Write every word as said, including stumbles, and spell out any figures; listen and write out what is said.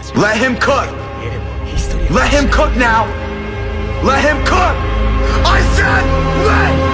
Let him cook! Let him cook now! Let him cook! I said let